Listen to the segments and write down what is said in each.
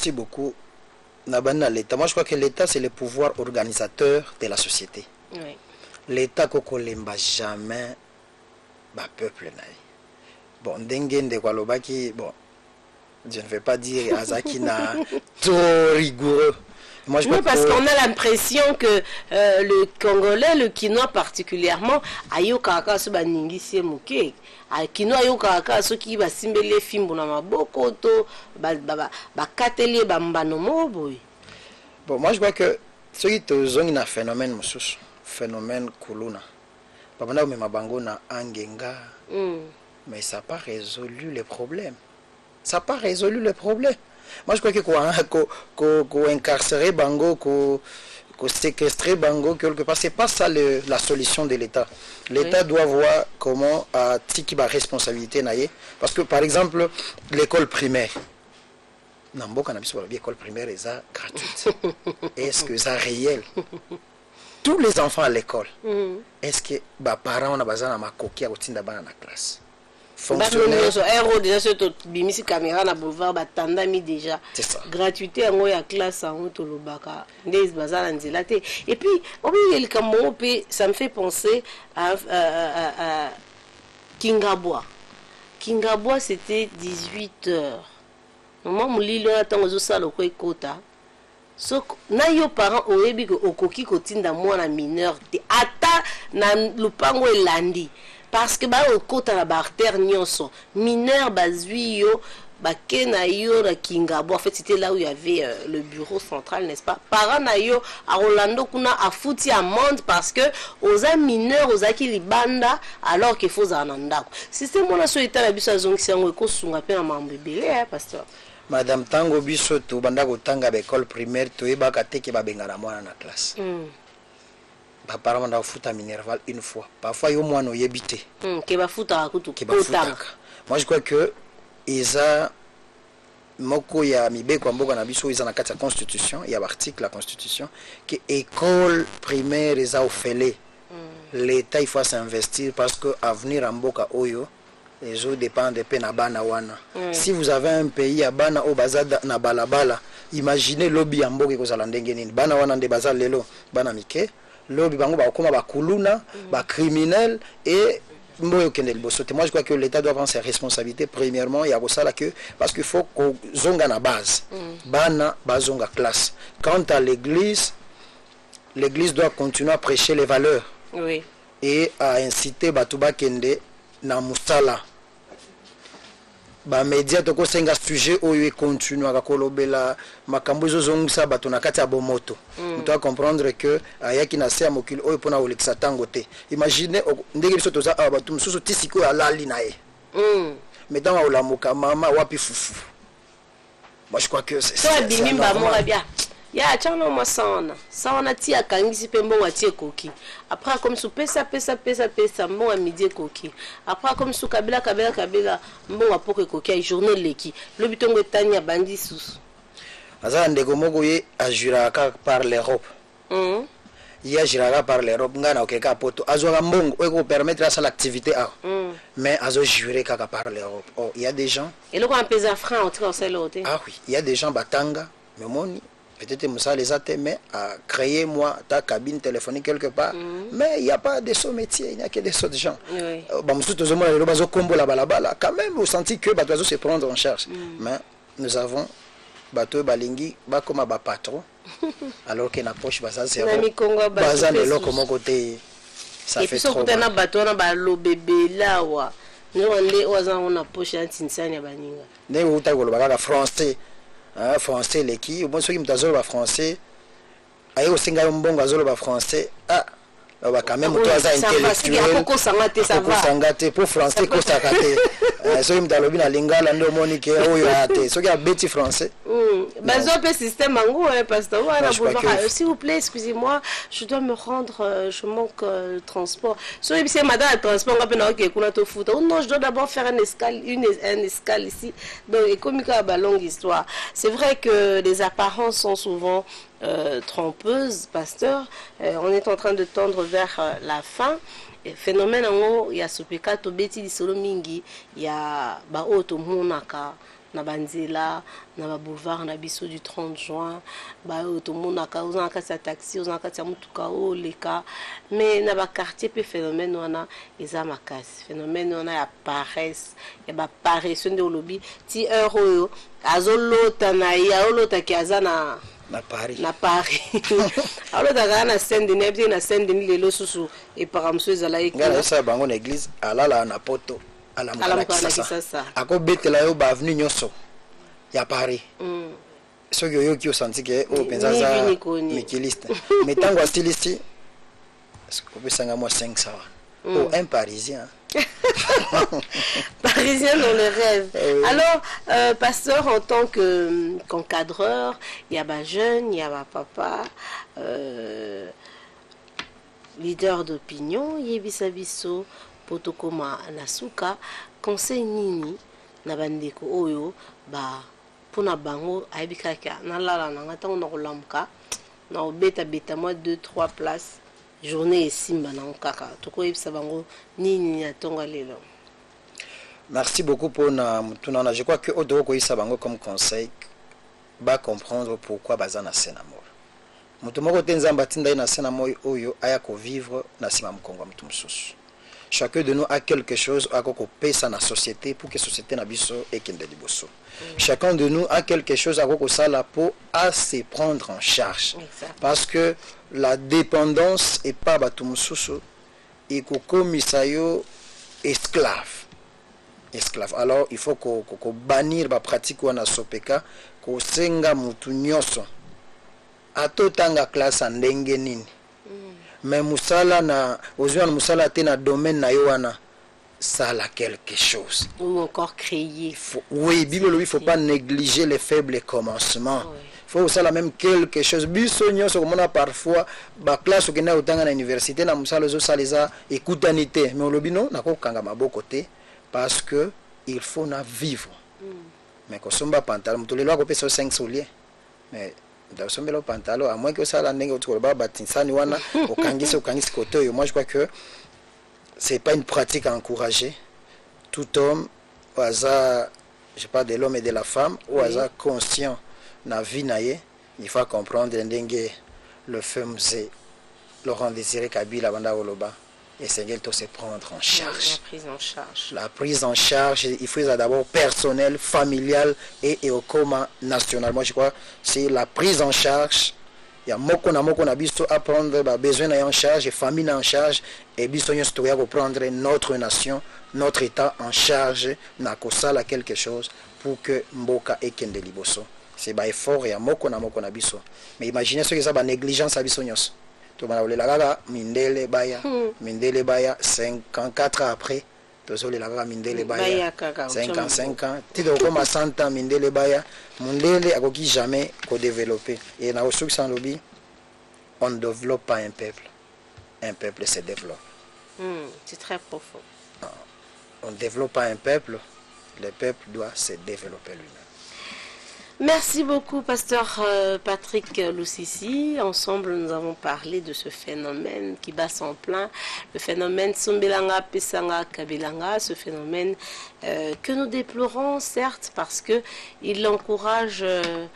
Merci beaucoup. L'État. Moi, je crois que l'État, c'est le pouvoir organisateur de la société. Oui. L'État, kokolemba jamais, bah, peuple, bon, dengue de Walobaki, bon, je ne vais pas dire Azaki na trop rigoureux. Moi, je non, crois parce qu'on a l'impression que le Congolais, le Kinois particulièrement, ayo kaka so baningisi muke. Kinois ayo kaka so ki ba simbele fimbo na maboko to ba kateli ba mbano moboy. Bon, moi je crois que ce qui te zongi na phénomène mususu, phénomène kuluna. Babana me mabango na angenga. Mais ça n'a pas résolu les problèmes. Ça n'a pas résolu les problèmes. Moi, je crois que qu'on incarcérer Bango, qu'on séquestrer Bango, quelque part, ce n'est pas ça la solution de l'État. L'État doit voir comment tiki ba responsabilité naie. Parce que, par exemple, l'école primaire, l'école primaire est gratuite. Est-ce que c'est réel? Tous les enfants à l'école, est-ce que les parents ont besoin de ma coquille à la classe? Fonctionnaire déjà sur bimisi caméra na boulevard batandami déjà gratuité en ya classe en tolobaka ndez bazala nzelate et puis obi kambo ça me fait penser à Kingabwa c'était 18h maman mulilo na tango zo sala ko ekota so na yo parents oyebi ko okoki kotinda mwana mineur te ata na lupango elandi. Parce que au côté la barrière nyonso mineur bazui yo bakena yo la Kingabo en fait c'était là où il y avait le bureau central n'est-ce pas parents na yo à Rolando kuna a fouti amende parce que aux mineurs aux aki libanda alors qu'il faut zanandako système on a so état la biso zongi sango ko sunga pe na mambebele pasteur madame tango biso to banda ko tanga ba école primaire to ebaka teke ba bengana mwana na classe apparemment dans foot à Minerval une fois parfois yo moi no yebité ke ba futa kutu moi je crois que isa moko ya mibeko mboka na biso isa na kati ya constitution il y a l'article la constitution que école primaire isa ofele l'état il faut s'investir parce que avenir mboka oyo les autres dépendent de pena bana wana si vous avez un pays à bana o bazada na balabala imaginez lobby ya mboka ko zala ndenge nini bana wana nde bazala lelo bana mike lobby bango ba koma ba kuluna ba criminel et moi je crois que l'État doit prendre ses responsabilités premièrement il y a ça là que parce qu'il faut qu'on zonga na base bana bazonga classe quant à l'église doit continuer à prêcher les valeurs et à inciter batuba kende na musala ba média to ko senga sujet oyo continue à kolobela makambo zozongisa bato na kati ya bomoto on doit comprendre que ayaki na se mokili oyo pona olekisa tango te imaginez ndenge biso toza bato mususu tisiko alali na ye mettons olamuka mama wapi fufu moi je crois que c'est bimimba mo bien ya chana mo sauna tia kangisi pembo watie koki après comme sou pesa mbo à midi koki après comme sou kabila mbo wa poke koki ay journée leki le bitongo tanya bandi sous azala ndeko moko ye ajuraka par l'Europe il ajuraka par l'Europe ngana okeka poto azwa mbongo eko permettre ça l'activité mais azo jurer kaka par l'Europe il y a des gens et le ko pesa franc entre l'autre oui il y a des gens batanga memoni peut-être Moussa les a mais à créer moi ta cabine téléphonique quelque part mais il n'y a pas de ce métier il n'y a que des autres gens quand même vous sentez que bateau se prendre en charge mais nous avons bateau balingi comme ba patron alors qu'il n'approche pas ça c'est bazan de l'autre comme côté ça fait trop mal bateau na ba lo bébé là wa nous on a poche antinsanya baninga ne uta ko ba français français les qui au moins ceux qui me ba français ayo singa mbongo azolo ba français bah quand même toi ça intellectuel pour français ko sakate so im dalobi na lingala ndo monique oyo ate so ya beti français bazo pe système ango pasteur voilà s'il vous plaît excusez-moi je dois me rendre je manque le transport so il c'est madame le transport on na OK kuna to futa non je dois d'abord faire une escale ici donc comme une longue histoire c'est vrai que les apparences sont souvent trompeuse, pasteur. On est en train de tendre vers la fin. Phénomène en haut, il y a ce pekato beti di solo mingi, il y a ba oto monaka na banzela na ba boulevard na biso du 30 juin ba otomonaka ozana kati ya taxi ozana kati ya mutuka oleka mais na ba quartier pe phénomène wana eza makasi phénomène wana ya paresse ya ba paresse nde olobi ti heure oyo azolota na ya olota ki aza na Paris. Na Paris. Alors daga na Saint-Denis, na Saint-Denis lelo susu et par monsieur Zalaï. Ngala sa bango na église alala na poto ala mukala kisasa. Ako betela yo ba avenue nyoso ya Paris. So yo ki osanti ke o penza za mikiliste. Mais tango astilisi ko besanga mo 5 sawa. Oh, un parisien. Parisien dans le rêve. Oui. Alors, pasteur, en tant qu'encadreur, il y a des jeunes, il y a des papa, leader d'opinion, il y a bisabiso, potokoma nasuka, conseil nini, na bandeko oyo, ba, pona bango, aibikaka, na lala, na ngata, on a rolamka, na obeta beta, moi 2-3 places. Journée simba na okaka toko yebisa bango nini atonga lelo. Merci beaucoup pour na je crois que odo ko yisa bango comme conseil ba comprendre pourquoi bazana senamo. Mutu moko tenzamba tinda na senamo oyo aya ko vivre na sima mkongo mutu mususu. Chacun de nous a quelque chose à pesa na société pour que la société na biso et kende liboso. Chacun de nous a quelque chose à sala pour à se prendre en charge. Exact. Parce que la dépendance est pas batumususu et kokomisayo esclave. Esclave. Alors il faut ko bannir ba pratique wana sopeka ko senga mutu nyoso. Atotanga classe ndenge nini. Mais musala na ozwa musala te na domaine na yoana sala quelque chose ou encore créer. Oui, Bible il faut pas négliger les faibles commencements. Oui. Faut ça même quelque chose bisonyo so comme on a parfois ba classe que na utanga na université na musala zo saleza écoutanité mais olobino na ko kanga maboko te parce que il faut na vivre. Mais ko somba pantalon mutolelo ko pesa 5 souliers mais le pantalon à moins que ça la nègre autour bas batinsani wana okangisi koto yo. Moi je crois que c'est pas une pratique à encourager. Tout homme au hasard je parle de l'homme et de la femme au hasard conscient na vie naie il faut comprendre ndenge le femme c'est Laurent Désiré Kabila banda oloba et c'est qu'elle doit se prendre en charge. La prise en charge. La prise en charge, il faut d'abord personnel, familial et au coma national. Moi je crois c'est la prise en charge. Il y a moko na biso à prendre besoin en charge et famille en charge et biso nyo stoya pour prendre notre nation, notre état en charge na kosala quelque chose pour que mboka ekende liboso. C'est ba effort ya moko na biso. Mais imaginez ce que ça ba négligence à biso nyos. Mindele baya 54 ans après tozole la gaga mindele baya 55 ans tito comme 100 ans mindele baya mindele akoki jamais ko développer et na osoki sans lobby on ne développe pas un peuple se développe. C'est très profond. On ne développe pas un peuple, le peuple doit se développer lui-même. Merci beaucoup, pasteur Patrick Lusisi. Ensemble, nous avons parlé de ce phénomène qui bat son plein, le phénomène Sombelanga, Pesanga, Kabelanga, ce phénomène que nous déplorons, certes, parce qu'il encourage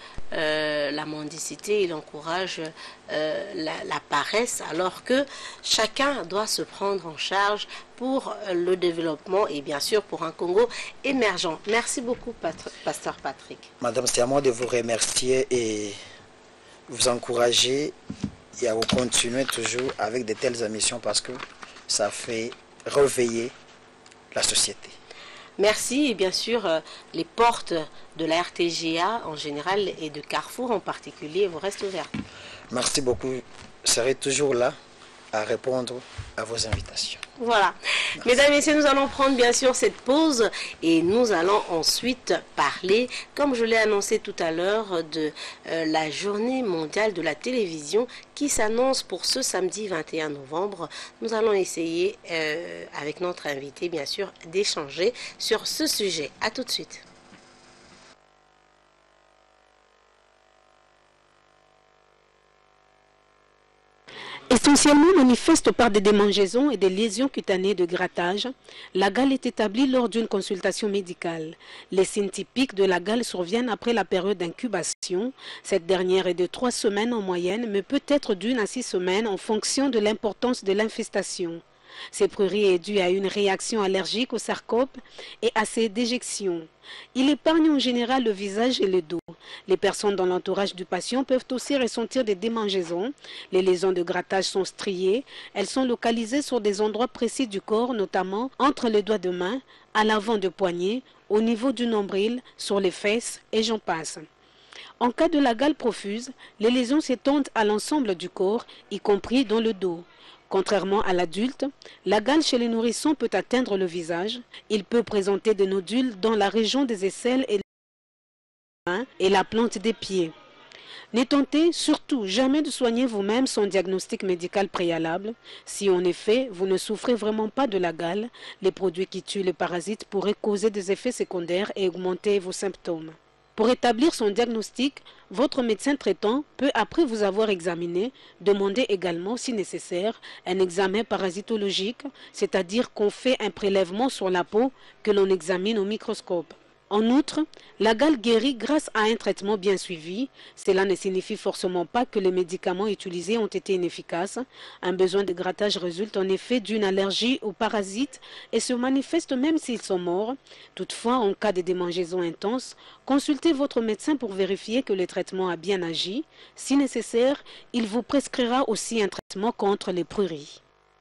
la mendicité, il encourage la paresse, alors que chacun doit se prendre en charge pour le développement et bien sûr pour un Congo émergent. Merci beaucoup, pasteur Patrick. Madame, c'est à moi de vous remercier et vous encourager et à vous continuer toujours avec de telles émissions parce que ça fait réveiller la société. Merci et bien sûr les portes de la RTGA en général et de Carrefour en particulier vous restent ouvertes. Merci beaucoup. Je serai toujours là à répondre à vos invitations. Voilà. Merci. Mesdames et messieurs, nous allons prendre bien sûr cette pause et nous allons ensuite parler, comme je l'ai annoncé tout à l'heure, de la journée mondiale de la télévision qui s'annonce pour ce samedi 21 novembre. Nous allons essayer, avec notre invité bien sûr, d'échanger sur ce sujet. À tout de suite. Essentiellement manifeste par des démangeaisons et des lésions cutanées de grattage, la gale est établie lors d'une consultation médicale. Les signes typiques de la gale surviennent après la période d'incubation. Cette dernière est de 3 semaines en moyenne, mais peut être d'1 à 6 semaines en fonction de l'importance de l'infestation. Ces pruries est due à une réaction allergique au sarcope et à ses déjections. Il épargne en général le visage et le dos. Les personnes dans l'entourage du patient peuvent aussi ressentir des démangeaisons. Les lésions de grattage sont striées. Elles sont localisées sur des endroits précis du corps, notamment entre les doigts de main, à l'avant de poignet, au niveau du nombril, sur les fesses et j'en passe. En cas de la gale profuse, les lésions s'étendent à l'ensemble du corps, y compris dans le dos. Contrairement à l'adulte, la gale chez les nourrissons peut atteindre le visage. Il peut présenter des nodules dans la région des aisselles et la plante des pieds. Ne tentez surtout jamais de soigner vous-même sans diagnostic médical préalable. Si en effet vous ne souffrez vraiment pas de la gale, les produits qui tuent les parasites pourraient causer des effets secondaires et augmenter vos symptômes. Pour établir son diagnostic, votre médecin traitant peut, après vous avoir examiné, demander également, si nécessaire, un examen parasitologique, c'est-à-dire qu'on fait un prélèvement sur la peau que l'on examine au microscope. En outre, la gale guérit grâce à un traitement bien suivi. Cela ne signifie forcément pas que les médicaments utilisés ont été inefficaces. Un besoin de grattage résulte en effet d'une allergie aux parasites et se manifeste même s'ils sont morts. Toutefois, en cas de démangeaison intense, consultez votre médecin pour vérifier que le traitement a bien agi. Si nécessaire, il vous prescrira aussi un traitement contre les pruries.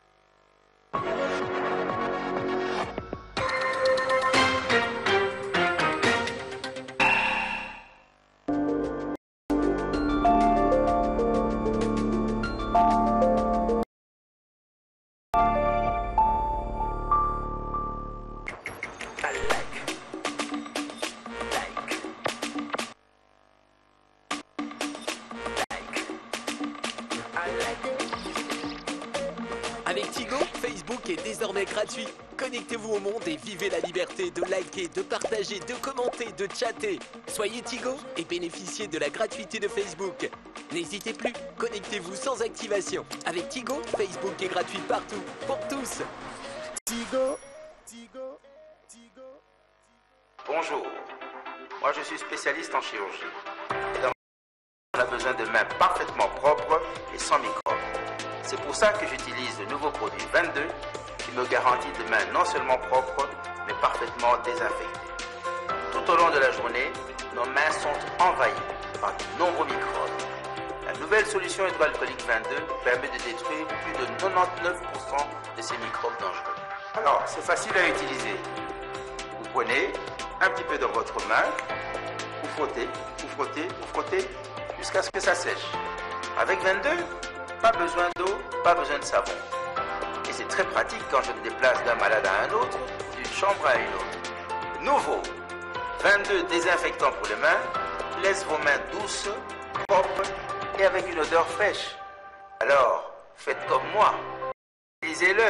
Avec Tigo, Facebook est désormais gratuit. Connectez-vous au monde et vivez la liberté de liker, de partager, de commenter, de chatter. Soyez Tigo et bénéficiez de la gratuité de Facebook. N'hésitez plus, connectez-vous sans activation. Avec Tigo, Facebook est gratuit partout, pour tous. Tigo, Tigo, Tigo. Bonjour, moi je suis spécialiste en chirurgie. Et on a besoin de mains parfaitement propres et sans microbes. C'est pour ça que j'utilise le nouveau produit 22 qui me garantit des mains non seulement propres, mais parfaitement désinfectées. Tout au long de la journée, nos mains sont envahies par de nombreux microbes. La nouvelle solution hydroalcoolique 22 permet de détruire plus de 99% de ces microbes dangereux. Alors, c'est facile à utiliser. Vous prenez un petit peu dans votre main, vous frottez, vous frottez, vous frottez, jusqu'à ce que ça sèche. Avec 22, pas besoin d'eau, pas besoin de savon. Et c'est très pratique quand je me déplace d'un malade à un autre, d'une chambre à une autre. Nouveau, 22 désinfectants pour les mains, laisse vos mains douces, propres et avec une odeur fraîche. Alors, faites comme moi, utilisez-le.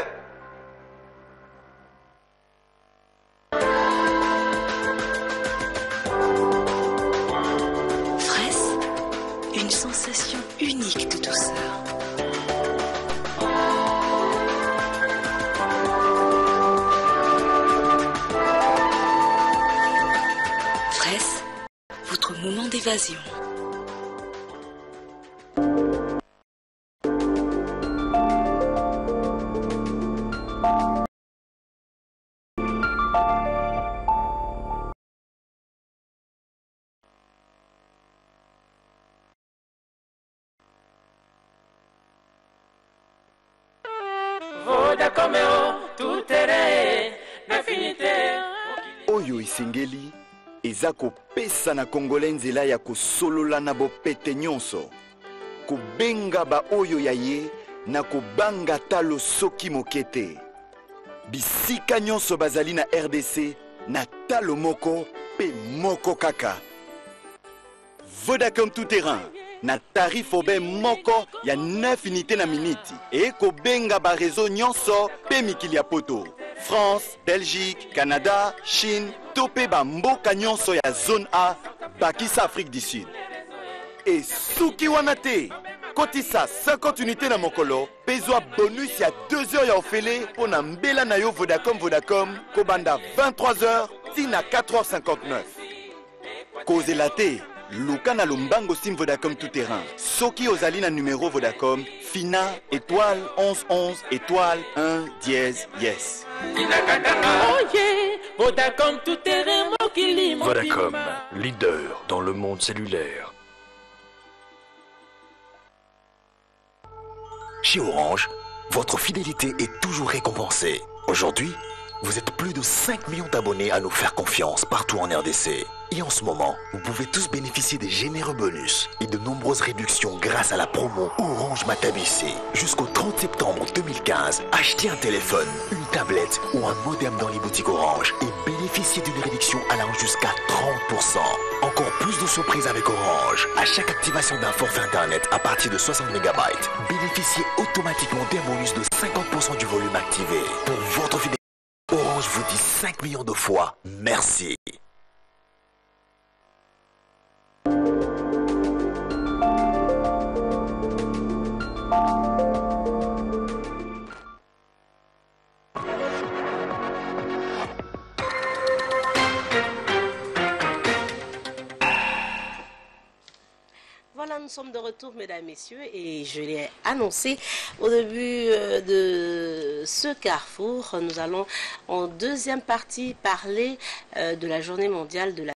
Fraisse, une sensation unique de douceur. Fraisse, votre moment d'évasion. Oyo isengeli eza kopesa na Congolais nzela ya kosolola na bopete nyonso, kobenga ba oyo ya ye na kobanga talo soki mokete. Bisika nyonso bazali na RDC na talo moko pe moko kaka. Vodacom tout terrain na tarif obe moko ya 9 unités na minute e kobenga ba réseau nyonso pe mikili ya poto. France, Belgique, Canada, Chine, topé ba mboka nyonso ya zone A, bakisa Afrique du Sud. Et souki wana te, Kotisa 50 unités na mokolo, pezwa bonus ya 2 heures ya ofele pour na mbela na yo Vodacom, kobanda 23h, tina 4h59. Kozela te, luka na lombango sim Vodacom tout terrain. Soki ozali na numéro Vodacom, Fina, étoile 1111, étoile 1, dièse, yes. Vodacom tout terrain, Vodacom, leader dans le monde cellulaire. Chez Orange, votre fidélité est toujours récompensée. Aujourd'hui, vous êtes plus de 5 millions d'abonnés à nous faire confiance partout en RDC. Et en ce moment, vous pouvez tous bénéficier des généreux bonus et de nombreuses réductions grâce à la promo Orange Matabissé. Jusqu'au 30 septembre 2015, achetez un téléphone, une tablette ou un modem dans les boutiques Orange et bénéficiez d'une réduction allant jusqu'à 30%. Encore plus de surprises avec Orange. À chaque activation d'un forfait internet à partir de 60 MB, bénéficiez automatiquement d'un bonus de 50% du volume activé. Pour votre fidélité, Orange vous dit 5 millions de fois merci. Voilà, nous sommes de retour, mesdames, messieurs, et je l'ai annoncé au début de ce carrefour. Nous allons en deuxième partie parler de la journée mondiale de la